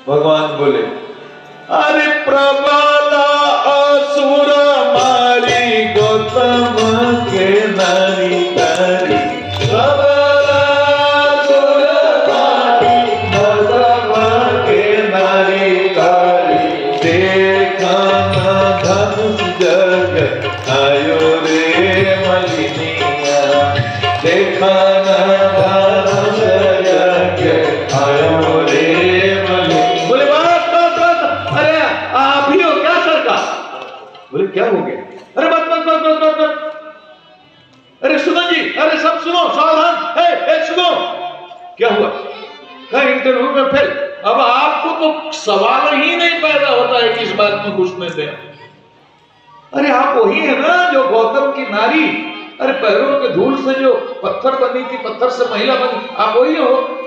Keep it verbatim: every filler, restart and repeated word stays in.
भगवान बोले अरे प्रबला असुर मारी गौतम के नारी तारी, प्रबला असुर मारी गौतम के नारी तारी, देखा न धनुष जग आयो रे मलिनिया, देखा न धनुष जग आयो रे मलिनिया। बोले बात बात बात, अरे आप ही हो क्या सरकार? बोले क्या हो गया? अरे बस बस बस बस बस बस, अरे सुनो जी, अरे सब सुनो, सावधान, ए ए सुनो, क्या हुआ? कहीं इंटरव्यू में फेल। अब आपको तो सवाल ही नहीं पैदा होता है कि इस बात में घुसने दें। अरे आप वही है ना जो गौतम की नारी, अरे पैरों के धूल से जो पत्थर बनी थी, पत्थर से महिला बनी, आप वही हो।